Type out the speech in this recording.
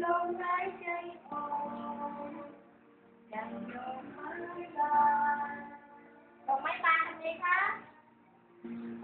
มหายใจออกยังยอมหายใจดอกไม้บานทำไงคะ